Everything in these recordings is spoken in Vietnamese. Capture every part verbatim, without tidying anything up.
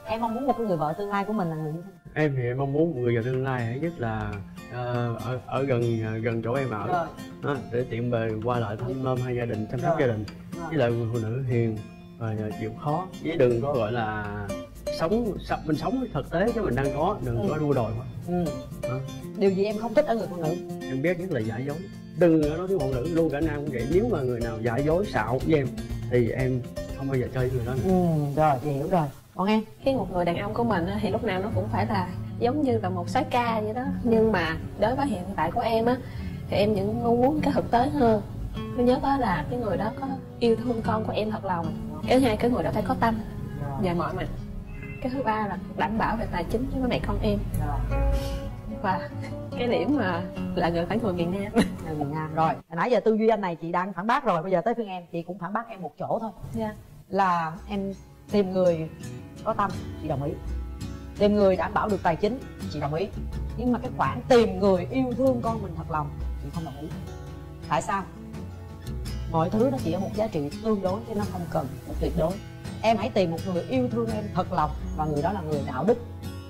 Em mong muốn một cái người vợ tương lai của mình là người như thế nào? Em thì em mong muốn một người vợ tương lai hãy nhất là uh, ở, ở gần gần chỗ em ở đó, để tiện bề qua lại thăm nom hai gia đình, chăm sóc gia đình. Rồi. Với lại người phụ nữ hiền và chịu khó, chứ đừng có gọi là sống mình sống thực tế chứ mình đang có, đừng ừ. có đua đòi quá. Ừ. Điều gì em không thích ở người phụ nữ? Em biết nhất là giả dối. Đừng nói với phụ nữ luôn, cả nam cũng vậy. Nếu mà người nào giả dối xạo với em thì em không bao giờ chơi với người đó nữa. Ừ, rồi chị hiểu rồi. Còn em? Khi một người đàn ông của mình thì lúc nào nó cũng phải là giống như là một soái ca vậy đó. Nhưng mà đối với hiện tại của em á thì em vẫn mong muốn cái thực tế hơn. Thứ nhất đó là cái người đó có yêu thương con của em thật lòng. Cái thứ hai, cái người đó phải có tâm về mọi mặt. Cái thứ ba là đảm bảo về tài chính cho mẹ con em. Và cái điểm mà là người phải người miền Nam. Người miền Nam. Rồi, hồi nãy giờ tư duy anh này chị đang phản bác rồi, bây giờ tới phiên em, chị cũng phản bác em một chỗ thôi. Dạ. Là em tìm người có tâm, chị đồng ý. Tìm người đảm bảo được tài chính, chị đồng ý. Nhưng mà cái khoản tìm người yêu thương con mình thật lòng, chị không đồng ý. Tại sao? Mọi thứ nó chỉ ở một giá trị tương đối chứ nó không cần một tuyệt đối. Em hãy tìm một người yêu thương em thật lòng và người đó là người đạo đức.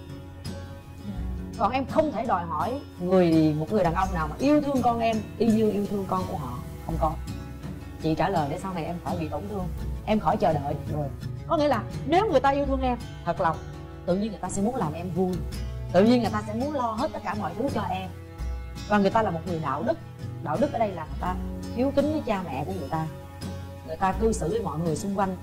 Còn em không thể đòi hỏi người một người đàn ông nào mà yêu thương con em y như yêu thương con của họ. Không có. Chị trả lời để sau này em khỏi bị tổn thương, em khỏi chờ đợi rồi. Có nghĩa là nếu người ta yêu thương em thật lòng, tự nhiên người ta sẽ muốn làm em vui, tự nhiên người ta sẽ muốn lo hết tất cả mọi thứ cho em. Và người ta là một người đạo đức. Đạo đức ở đây là người ta hiếu kính với cha mẹ của người ta, người ta cư xử với mọi người xung quanh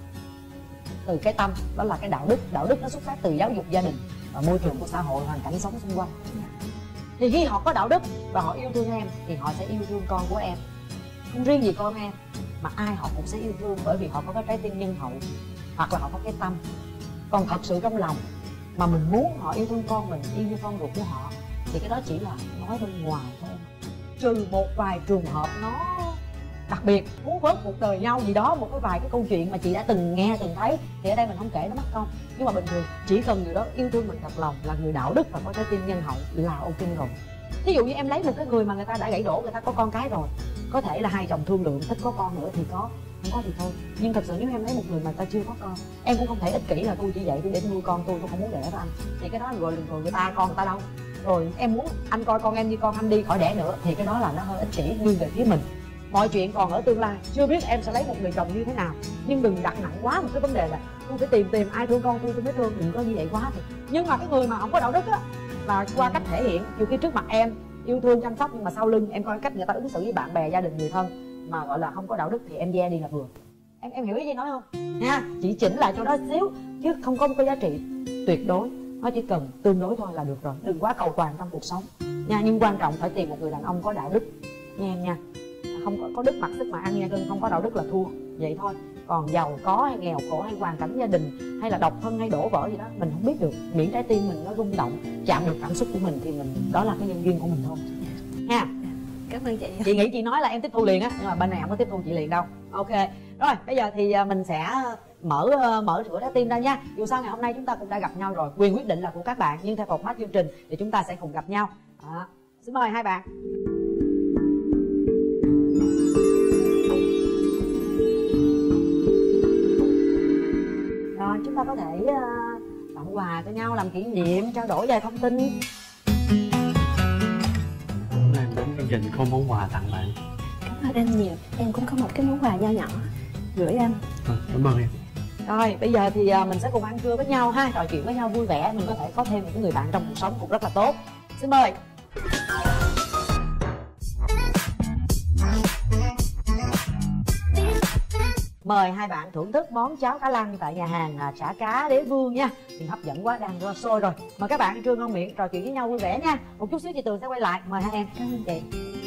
từ cái tâm, đó là cái đạo đức. Đạo đức nó xuất phát từ giáo dục gia đình và môi trường của xã hội, hoàn cảnh sống xung quanh. Thì khi họ có đạo đức và họ yêu thương em thì họ sẽ yêu thương con của em. Không riêng gì con em mà ai họ cũng sẽ yêu thương, bởi vì họ có cái trái tim nhân hậu hoặc là họ có cái tâm. Còn thật sự trong lòng mà mình muốn họ yêu thương con mình y như con ruột của họ thì cái đó chỉ là nói bên ngoài thôi. Trừ một vài trường hợp nó đặc biệt, muốn vớt cuộc đời nhau gì đó, một cái vài cái câu chuyện mà chị đã từng nghe từng thấy thì ở đây mình không kể nó mất công. Nhưng mà bình thường chỉ cần người đó yêu thương mình thật lòng, là người đạo đức và có trái tim nhân hậu là ok rồi. Ví dụ như em lấy một cái người mà người ta đã gãy đổ, người ta có con cái rồi, có thể là hai chồng thương lượng thích có con nữa thì có, không có thì thôi. Nhưng thật sự nếu em lấy một người mà ta chưa có con, em cũng không thể ích kỷ là tôi chỉ dạy tôi để nuôi con tôi, tôi không muốn đẻ với anh. Thì cái đó rồi rồi người ta con người ta đâu. Rồi em muốn anh coi con em như con anh đi, khỏi đẻ nữa, thì cái đó là nó hơi ích kỷ nghiêng về phía mình. Mọi chuyện còn ở tương lai, chưa biết em sẽ lấy một người chồng như thế nào, nhưng đừng đặt nặng quá một cái vấn đề là tôi phải tìm tìm ai thương con tôi tôi mới thương, đừng có như vậy quá thì. Nhưng mà cái người mà không có đạo đức á, là qua cách thể hiện, nhiều khi trước mặt em yêu thương chăm sóc nhưng mà sau lưng em coi cách người ta ứng xử với bạn bè, gia đình, người thân mà gọi là không có đạo đức thì em ve đi là vừa. Em em hiểu ý gì nói không nha? Chỉ chỉnh lại chỗ đó xíu chứ không có một cái giá trị tuyệt đối, nó chỉ cần tương đối thôi là được rồi. Đừng quá cầu toàn trong cuộc sống nha, nhưng quan trọng phải tìm một người đàn ông có đạo đức nha em nha. Không có, có đức mặc sức mà ăn nha, cưng, không có đạo đức là thua, vậy thôi. Còn giàu có hay nghèo khổ hay hoàn cảnh gia đình hay là độc thân hay đổ vỡ gì đó mình không biết được, miễn trái tim mình nó rung động, chạm được cảm xúc của mình thì mình đó là cái nhân duyên của mình thôi ha. Cảm ơn chị. Chị nghĩ chị nói là em tiếp thu liền á, nhưng mà bên này không có tiếp thu chị liền đâu. Ok rồi, bây giờ thì mình sẽ mở mở cửa trái tim ra nha. Dù sao ngày hôm nay chúng ta cũng đã gặp nhau rồi, quyền quyết định là của các bạn, nhưng theo format chương trình thì chúng ta sẽ cùng gặp nhau. Đó. Xin mời hai bạn. Rồi chúng ta có thể uh, tặng quà cho nhau, làm kỷ niệm, trao đổi vài thông tin. Hôm nay đến chương trình có món quà tặng bạn. Cảm ơn anh nhiều, em cũng có một cái món quà nho nhỏ gửi anh. À, cảm ơn em. Rồi bây giờ thì uh, mình sẽ cùng ăn trưa với nhau ha, trò chuyện với nhau vui vẻ, mình có thể có thêm những người bạn trong cuộc sống cũng rất là tốt. Xin mời. Mời hai bạn thưởng thức món cháo cá lăng tại nhà hàng chả cá Đế Vương nha. Thì hấp dẫn quá, đang rất sôi rồi. Mời các bạn ăn trưa ngon miệng, trò chuyện với nhau vui vẻ nha. Một chút xíu chị Tường sẽ quay lại. Mời hai em. Cảm ơn chị.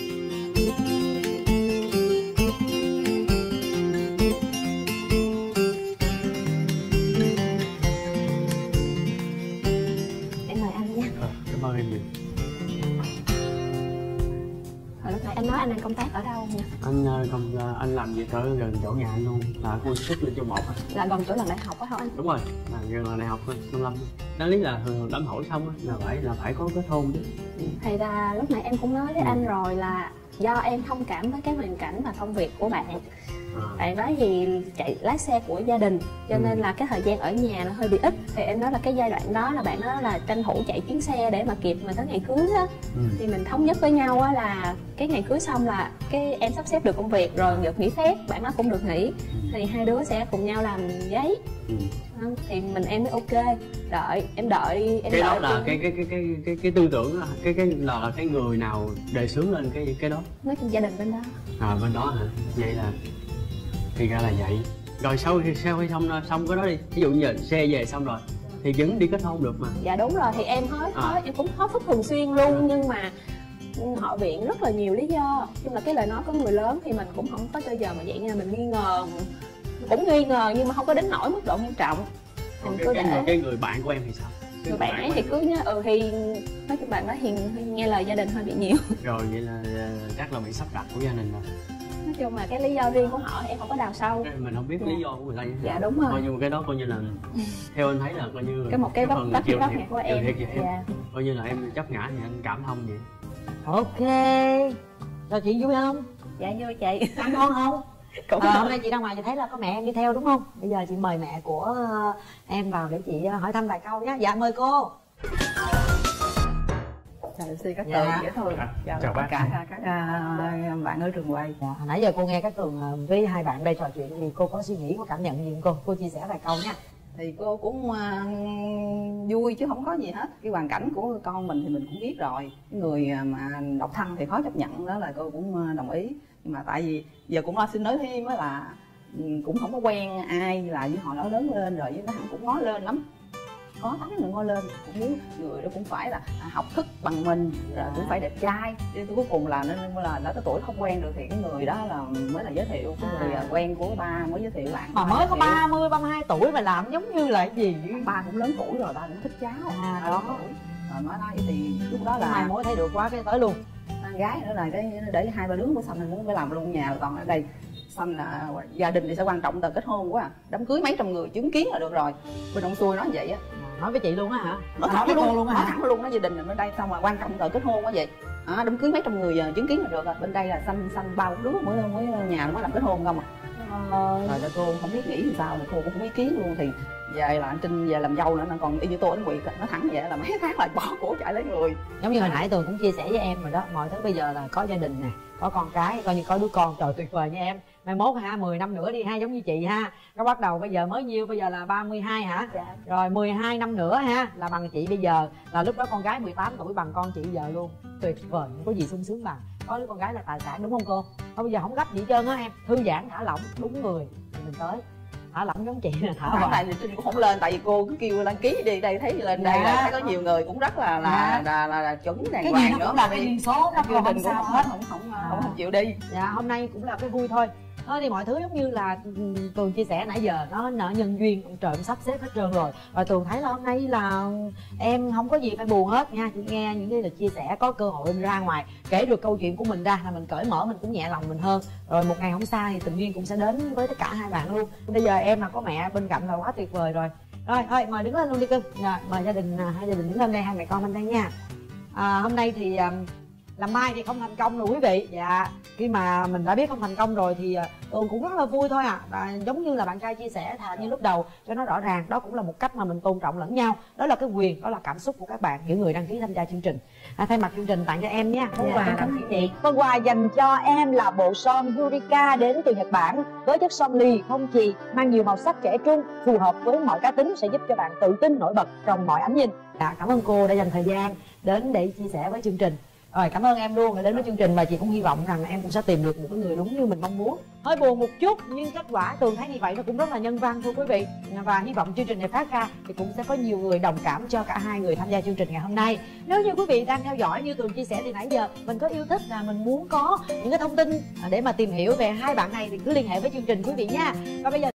Em mời anh nha. À, cảm ơn em nhiều. Hồi lúc nãy anh nói anh đang công tác ở đâu nha? Anh công anh làm việc ở gần chỗ nhà anh luôn, là khu xuất lên cho một. Là gần chỗ lần đại học á hả anh? Đúng rồi, là gần là đại học thôi, năm năm. Đáng lý là thường đám hỏi xong á là phải là phải có cái thôn chứ. Thì ra lúc nãy em cũng nói với ừ. anh rồi là do em thông cảm với cái hoàn cảnh và công việc của bạn, Bạn đó thì chạy lái xe của gia đình, cho Ừ. nên là cái thời gian ở nhà nó hơi bị ít. Thì em nói là cái giai đoạn đó là bạn đó là tranh thủ chạy chuyến xe để mà kịp mà tới ngày cưới á. Ừ. Thì mình thống nhất với nhau á là cái ngày cưới xong là cái em sắp xếp được công việc rồi được nghỉ phép, bạn đó cũng được nghỉ, thì hai đứa sẽ cùng nhau làm giấy. Ừ. Thì mình em mới ok, đợi em đợi em Cái đó đợi là chung. cái cái cái cái cái cái tư tưởng đó, cái cái là, là cái người nào đề xướng lên cái cái đó? Nói chung gia đình bên đó. À bên đó hả? Vậy là thì ra là vậy. Rồi sau khi sau khi xong xong cái đó đi, ví dụ như là xe về xong rồi thì vẫn đi kết hôn được mà. Dạ đúng rồi, thì em hối À. hối em cũng hối thúc thường xuyên luôn, nhưng mà họ viện rất là nhiều lý do. Nhưng mà cái lời nói của người lớn thì mình cũng không có bao giờ mà vậy nha, mình nghi ngờ, cũng nghi ngờ nhưng mà không có đến nỗi mức độ nghiêm trọng. Còn Mình cái, cứ cái, người, để cái người bạn của em thì sao? Cái người bạn ấy thì của cứ nhá, ừ thì nói chung bạn đó thì nghe lời gia đình hơi bị nhiều. em. Rồi vậy là ờ, chắc là bị sắp đặt của gia đình rồi. Nói chung là cái lý do riêng của họ em không có đào sâu. Cái mình không biết Dạ. lý do của người ta như thế Dạ nào. đúng rồi. Coi như cái đó coi như là theo anh thấy là coi như là Cái một cái vấp phần vấp chịu vấp thiệt- này của chịu em. thiệt về em. Dạ. Coi như là em chấp ngã thì anh cảm thông vậy. Ok, trò chuyện vui không? Dạ vui chị. Ăn ngon không? Cũng À, hôm nay chị ra ngoài chị thấy là có mẹ em đi theo đúng không? Bây giờ chị mời mẹ của ờ, em vào để chị ờ, hỏi thăm vài câu nhé. Dạ mời cô. Chào em xê các Dạ. tường dễ thương. À, Chào, chào tất bác. cả các à, bạn ở trường quay. Dạ, hồi nãy giờ cô nghe các Tường ờ, với hai bạn đây trò chuyện thì cô có suy nghĩ, có cảm nhận gì không cô? Cô chia sẻ vài câu nha. Thì cô cũng à, vui chứ không có gì hết. Cái hoàn cảnh của con mình thì mình cũng biết rồi. Cái người à, mà độc thân thì khó chấp nhận, đó là cô cũng à, đồng ý. Nhưng mà tại vì giờ cũng lo xin nói thêm á là ừ, cũng không có quen ai, là với họ nó lớn lên rồi với nó cũng ngó lên lắm. Có tánh người ngó lên, cũng muốn người đó cũng phải là à, học thức bằng mình, rồi cũng phải đẹp trai. Chứ cuối cùng là nên là đã tới tuổi không quen được thì cái người đó là mới là giới thiệu, cái người À. à, quen của ba mới giới thiệu bạn. Mà mới có ba mươi, ba mươi hai tuổi mà làm giống như là cái gì? Ba cũng lớn tuổi rồi, ba cũng thích cháu. À, Ba đó. lớn tuổi. Rồi nói nói thì lúc đó Mai là mối thấy được quá cái tới luôn. con gái nữa là cái để hai ba đứa của Sanh muốn phải làm luôn nhà, còn ở đây Sanh là gia đình thì sẽ quan trọng từ kết hôn quá à. Đám cưới mấy trăm người chứng kiến là được rồi. Bên ông xuôi nói vậy á. Nói với chị luôn á hả? Nó À, thẳng với luôn, cô luôn á nó hả? thẳng luôn, nó gia đình là bên đây xong mà quan trọng từ kết hôn quá vậy. À, đám cưới mấy trăm người giờ chứng kiến là được rồi. Bên đây là Sanh Sanh ba bốn đứa mới mới nhà mới làm kết hôn không à. Ờ, Rồi là cô không biết nghĩ làm sao, là cô cũng không ý kiến luôn. Thì về là anh Trinh về làm dâu nữa, nó còn y như tôi anh Quỳ nó thẳng vậy là mấy tháng là bỏ cổ chạy lấy người. giống như hồi nãy Tường cũng chia sẻ với em rồi đó, mọi thứ bây giờ là có gia đình nè, có con cái, coi như có đứa con, trời tuyệt vời nha em. Mai mốt ha, mười năm nữa đi ha, giống như chị ha, nó bắt đầu bây giờ mới nhiêu, bây giờ là ba mươi hai hả? Dạ. Rồi mười hai năm nữa ha, là bằng chị bây giờ, là lúc đó con gái mười tám tuổi bằng con chị giờ luôn. Tuyệt vời, không có gì sung sướng bằng. Có đứa con gái là tài sản, đúng không cô? Thôi bây giờ không gấp gì hết trơn á em, thư giãn thả lỏng, đúng người thì mình tới. Thả lỏng giống chị là thả Thẳng lỏng. này thì Trinh cũng không lên, tại vì cô cứ kêu đăng ký đi, đây thấy lên đây Dạ. là thấy có nhiều người cũng rất là là Dạ. là, là, là chuẩn đàng Cái gì hoàng nó nữa cũng là mà cái đi duyên số, nó chương không trình cũng sao không hết. không không không, À. không, không chịu đi. Dạ, hôm nay cũng là cái vui thôi. Thôi thì mọi thứ giống như là ừ, Tường chia sẻ nãy giờ, nó nợ nhân duyên, ông trời ông sắp xếp hết trơn rồi. Và Tường thấy là hôm nay là em không có gì phải buồn hết nha. Chị nghe những cái lời chia sẻ, có cơ hội ra ngoài kể được câu chuyện của mình ra là mình cởi mở, mình cũng nhẹ lòng mình hơn. Rồi một ngày không xa thì tình duyên cũng sẽ đến với tất cả hai bạn luôn. Bây giờ em là có mẹ bên cạnh là quá tuyệt vời rồi. Rồi thôi mời đứng lên luôn đi cưng. Rồi, mời gia đình à, hai gia đình đứng lên đây, hai mẹ con bên đây nha. À, hôm nay thì à, làm mai thì không thành công rồi quý vị. Dạ, khi mà mình đã biết không thành công rồi thì Tường cũng rất là vui thôi à. Và giống như là bạn trai chia sẻ thà như lúc đầu cho nó rõ ràng, đó cũng là một cách mà mình tôn trọng lẫn nhau. Đó là cái quyền, đó là cảm xúc của các bạn, những người đăng ký tham gia chương trình. À, thay mặt chương trình tặng cho em nha món Dạ, quà cảm cảm ơn ơn chị. chị. Phần quà dành cho em là bộ son Yurika đến từ Nhật Bản với chất son lì không chì, mang nhiều màu sắc trẻ trung, phù hợp với mọi cá tính, sẽ giúp cho bạn tự tin nổi bật trong mọi ánh nhìn. Dạ, cảm ơn cô đã dành thời gian đến để chia sẻ với chương trình. Rồi, cảm ơn em luôn đã đến với chương trình, và chị cũng hy vọng rằng em cũng sẽ tìm được một cái người đúng như mình mong muốn. Hơi buồn một chút nhưng kết quả Tường thấy như vậy nó cũng rất là nhân văn thưa quý vị. Và hy vọng chương trình này phát ra thì cũng sẽ có nhiều người đồng cảm cho cả hai người tham gia chương trình ngày hôm nay. Nếu như quý vị đang theo dõi như Tường chia sẻ thì nãy giờ mình có yêu thích là mình muốn có những cái thông tin để mà tìm hiểu về hai bạn này thì cứ liên hệ với chương trình quý vị nha. Và bây giờ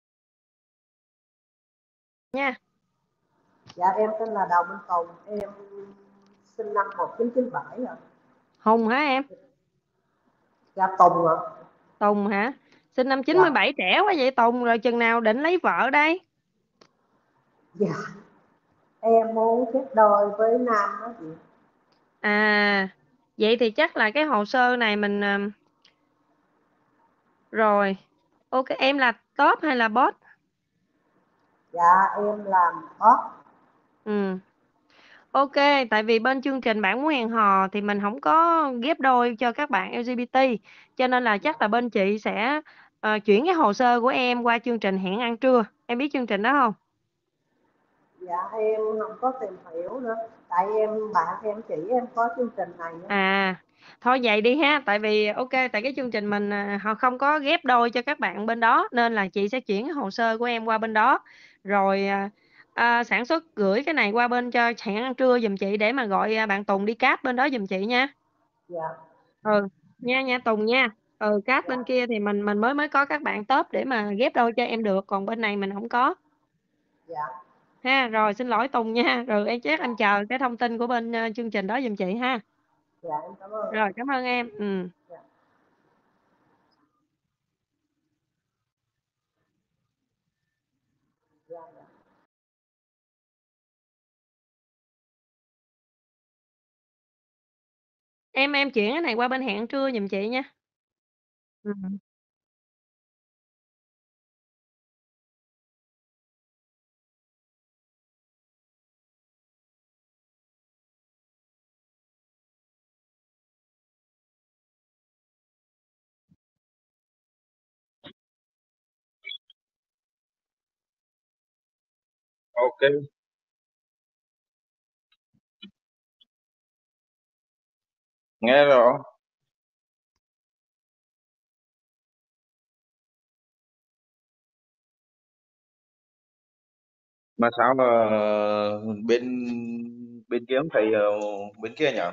Nha. Dạ em tên là Đào Minh Tùng, em sinh năm một chín chín bảy ạ. Hùng hả em? Dạ Tùng ạ. Tùng hả? Sinh năm chín Dạ. bảy, trẻ quá vậy Tùng, rồi chừng nào định lấy vợ đây? Dạ em muốn kết đôi với Nam đó chị. À, vậy thì chắc là cái hồ sơ này mình... à, Rồi, Ok, em là top hay là bot? Dạ em làm boss. Ừ. Ok, tại vì bên chương trình Bạn Muốn Hẹn Hò thì mình không có ghép đôi cho các bạn lờ giê bê tê, cho nên là chắc là bên chị sẽ ờ, chuyển cái hồ sơ của em qua chương trình Hẹn Ăn Trưa. Em biết chương trình đó không? Dạ em không có tìm hiểu nữa, tại em bạn em chỉ em có chương trình này nữa. À, thôi vậy đi ha, tại vì ok, tại cái chương trình mình à, họ không có ghép đôi cho các bạn bên đó, nên là chị sẽ chuyển cái hồ sơ của em qua bên đó, rồi à, à, sản xuất gửi cái này qua bên cho Hẹn Ăn Trưa giùm chị để mà gọi à, bạn Tùng đi cáp bên đó giùm chị nha. Dạ. Ừ, nha nha Tùng nha. Ừ, cáp bên kia thì mình mình mới mới có các bạn top để mà ghép đôi cho em được, còn bên này mình không có. Dạ. Ha, rồi xin lỗi Tùng nha, rồi em chắc em chờ cái thông tin của bên à, chương trình đó giùm chị ha. Dạ em cảm ơn. Rồi, cảm ơn em. Ừ. Dạ. Dạ. Dạ. em em chuyển cái này qua bên Hẹn Trưa giùm chị nha. Ừ. Ok, nghe rõ. Mà sao mà bên bên kia không thấy ờ, bên kia nhỉ?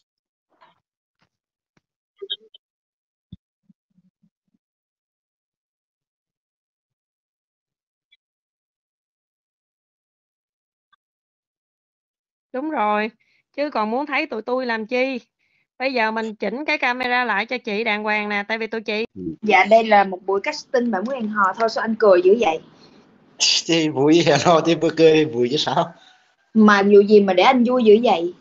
Đúng rồi, chứ còn muốn thấy tụi tôi làm chi. Bây giờ mình chỉnh cái camera lại cho chị đàng hoàng nè, tại vì tụi chị Dạ đây là một buổi casting Bạn Muốn Hẹn Hò thôi, sao anh cười dữ vậy? Thì vui hẹn hò thì vừa cười vui chứ sao. Mà dù gì mà để anh vui dữ vậy?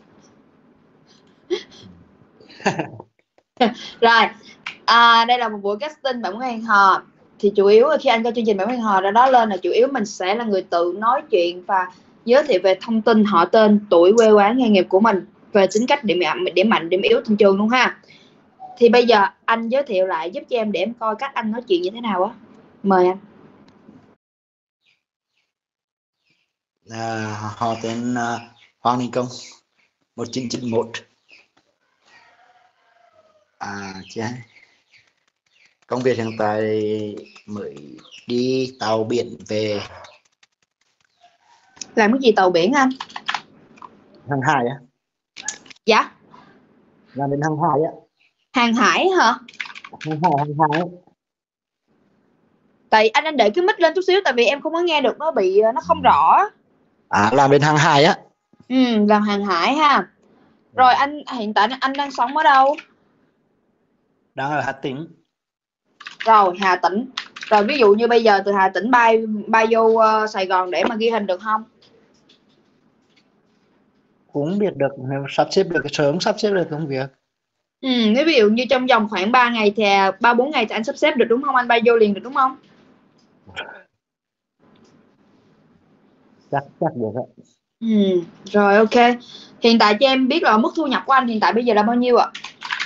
Rồi, à, đây là một buổi casting Bạn Muốn Hẹn Hò. Thì chủ yếu khi anh coi chương trình Bạn Muốn Hẹn Hò ra đó lên là chủ yếu mình sẽ là người tự nói chuyện và giới thiệu về thông tin, họ tên, tuổi, quê quán, nghề nghiệp của mình, về tính cách, điểm mạnh, điểm mạnh, điểm yếu trên trường luôn ha. Thì bây giờ anh giới thiệu lại giúp cho em để em coi cách anh nói chuyện như thế nào á. Mời anh. À, họ tên uh, Hoàng Đình Công, một chín chín mốt. À, chứ công việc hiện tại mới đi tàu biển về. Làm cái gì tàu biển anh? Hàng hải á. Dạ. Làm bên hàng hải á. Hàng hải hả? Hàng hải, hàng hải á. Tại anh anh để cái mic lên chút xíu, tại vì em không có nghe được, nó bị nó không rõ. À, làm bên hàng hải á. Ừ, làm hàng hải ha. Rồi anh hiện tại anh đang sống ở đâu? Đang ở Hà Tĩnh. Rồi Hà Tĩnh. Rồi ví dụ như bây giờ từ Hà Tĩnh bay bay vô uh, Sài Gòn để mà ghi hình được không? Cũng biết được, nếu sắp xếp được sớm sắp xếp được công việc. Ừ, nếu ví dụ như trong vòng khoảng ba ngày thì ba bốn ngày thì anh sắp xếp được đúng không? Anh bay vô liền được đúng không? Chắc chắc được ạ. Ừ, rồi ok. Hiện tại cho em biết là mức thu nhập của anh hiện tại bây giờ là bao nhiêu ạ?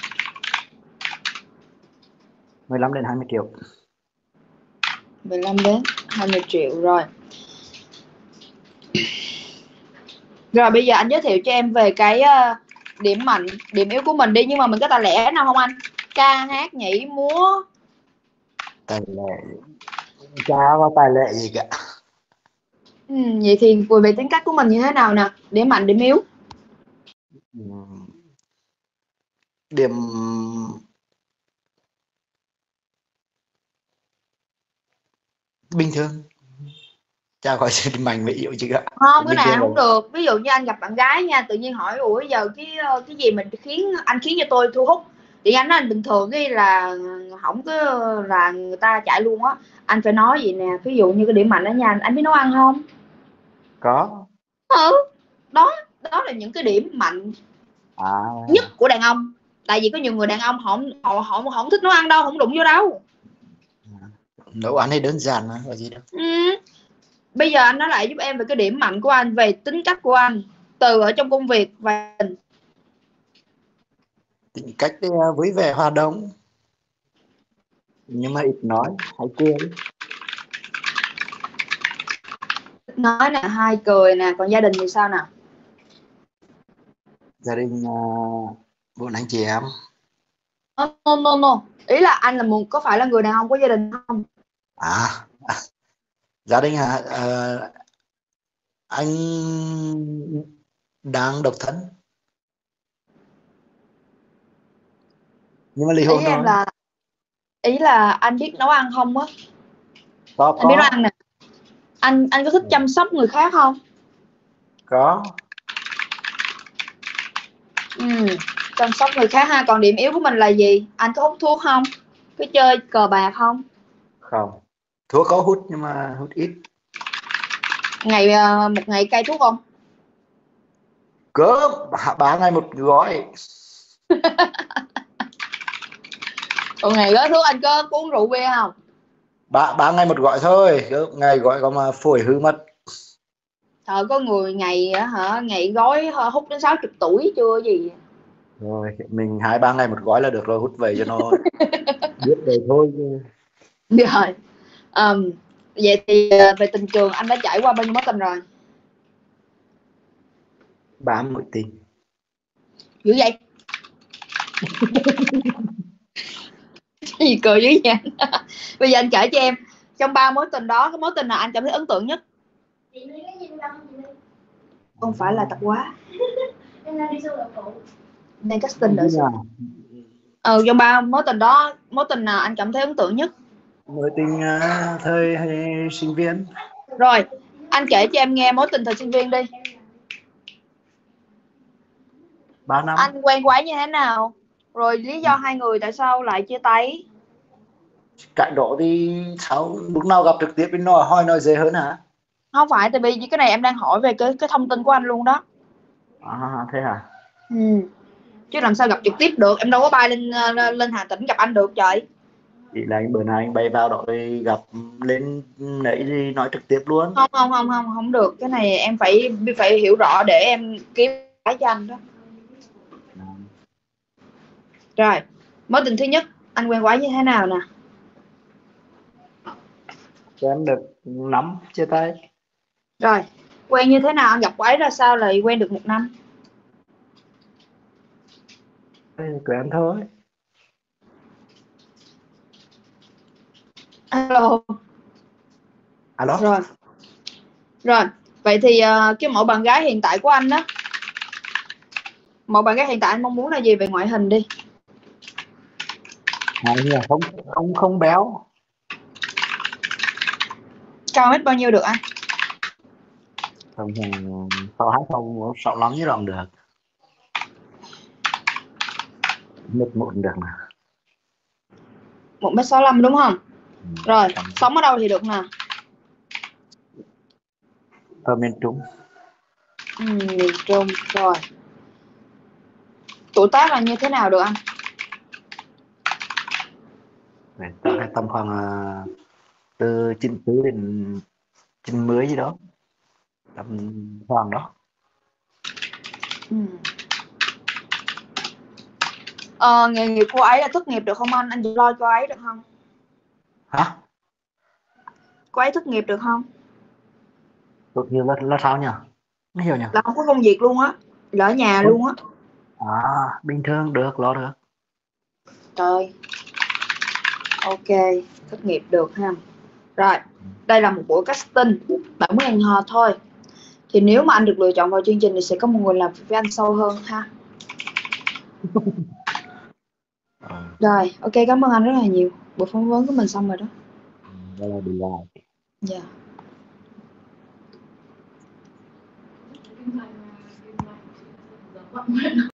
mười lăm đến hai mươi triệu. mười lăm đến hai mươi triệu rồi. Rồi bây giờ anh giới thiệu cho em về cái uh, điểm mạnh, điểm yếu của mình đi, nhưng mà mình có tài lẻ nào không anh? Ca hát, nhảy, múa. Tài lẻ, chả có tài lẻ gì cả. Ừ, vậy thì về tính cách của mình như thế nào nè? Điểm mạnh, điểm yếu. Điểm bình thường, chả có sự điểm mạnh với yếu chứ cả. Không, cái Bình này thường không rồi. được. Ví dụ như anh gặp bạn gái nha, tự nhiên hỏi ủa giờ cái cái gì mình khiến anh khiến cho tôi thu hút, thì anh nói anh bình thường cái là không có là người ta chạy luôn á. Anh phải nói gì nè, ví dụ như cái điểm mạnh đó nha, anh, anh biết nấu ăn không? Có. Ừ, đó đó là những cái điểm mạnh À, nhất của đàn ông. Tại vì có nhiều người đàn ông họ họ họ không thích nấu ăn đâu, không đụng vô đâu. nấu ăn thì đơn giản mà, có gì đâu. Ừ. Bây giờ anh nói lại giúp em về cái điểm mạnh của anh, về tính cách của anh, từ ở trong công việc và Tính cách thì à, vui vẻ hòa đồng, nhưng mà ít nói, hay cười. nói nè, hai cười nè, còn gia đình thì sao nào? Gia đình à, bốn anh chị em. No, no, no, no. Ý là anh là một, có phải là người đàn ông có gia đình không? À, gia đình hả? À, anh đang độc thân, nhưng mà ly Ý hôn em rồi. là ý là anh biết nấu ăn không á? Có Anh biết nấu có ăn nè. Anh anh có thích chăm sóc người khác không? có. Ừ, chăm sóc người khác ha. Còn điểm yếu của mình là gì? Anh có hút thuốc không? Có chơi cờ bạc không? Không, thuốc có hút nhưng mà hút ít. Ngày ờ, một ngày cai thuốc không? Cỡ ba, ba ngày một gói. Một ngày gói thuốc anh có uống rượu bia không? ba ba ngày một gói thôi, cỡ ngày gói có mà phổi hư mất. Trời, có người ngày á hả, ngày gói hút đến sáu mươi tuổi chưa gì. Rồi mình hai ba ngày một gói là được rồi, hút về cho nó biết vậy thôi chứ. Rồi. Um, vậy thì ờ, về tình trường anh đã trải qua bao nhiêu mối tình rồi? Ba mối tình. Dữ vậy? Gì cười dữ vậy? Bây giờ anh kể cho em, trong ba mối tình đó, cái mối tình nào anh cảm thấy ấn tượng nhất? Không phải là tập quá. Nên casting nữa. Ừ, trong ba mối tình đó, mối tình nào anh cảm thấy ấn tượng nhất? Mối tình uh, thời hay sinh viên. Rồi, anh kể cho em nghe mối tình thời sinh viên đi. Ba năm. Anh quen cô ấy như thế nào? Rồi lý do hai người tại sao lại chia tay? Cái đó thì sao lúc nào gặp trực tiếp thì nói hỏi nói dễ hơn hả? Không phải, tại vì cái này em đang hỏi về cái cái thông tin của anh luôn đó. À thế hả? Ừ. Chứ làm sao gặp trực tiếp được, em đâu có bay lên lên Hà Tĩnh gặp anh được trời. Chỉ là bữa nay anh bay vào đó thì gặp lên nãy thì nói trực tiếp luôn. Không không không không không được, cái này em phải phải hiểu rõ để em kiếm cái cho anh đó. À. Rồi, mối tình thứ nhất anh quen quái như thế nào nè? Quen được năm chia tay. Rồi, quen như thế nào, anh gặp quái ra sao lại quen được một năm? Quen thôi. Alo. Alo. Rồi. Rồi, vậy thì uh, cái mẫu bạn gái hiện tại của anh đó, mẫu bạn gái hiện tại anh mong muốn là gì về ngoại hình đi? À, không không không béo. Cao mét bao nhiêu được anh? Không sáu hai không sáu lắm như lòng được. Một một được nè. Một mét sáu lăm đúng không? Ừ. Rồi, sống ở đâu thì được nè? Ở miền Trung. Ừ, miền Trung. Rồi, tuổi tác là như thế nào được anh? Tại tầm khoảng uh, từ chín tư đến chín mươi gì đó, tầm khoảng đó. Ừ. Ờ, nghề nghiệp cô ấy là thất nghiệp được không anh? Anh lo cho cô ấy được không? Hả? Cô ấy thất nghiệp được không? Tốt nghiệp là, là sao nhỉ? Không hiểu nhỉ? Là không có công việc luôn á, là ở nhà Không. luôn á. À, bình thường được, lo được. Trời. Ok, thất nghiệp được ha. Rồi, đây là một buổi casting, bạn muốn hẹn hò thôi. Thì nếu mà anh được lựa chọn vào chương trình thì sẽ có một người làm việc với anh sâu hơn ha. À. Rồi, ok, cảm ơn anh rất là nhiều. Buổi phỏng vấn của mình xong rồi đó. Đây là đi lại. Dạ. Yeah.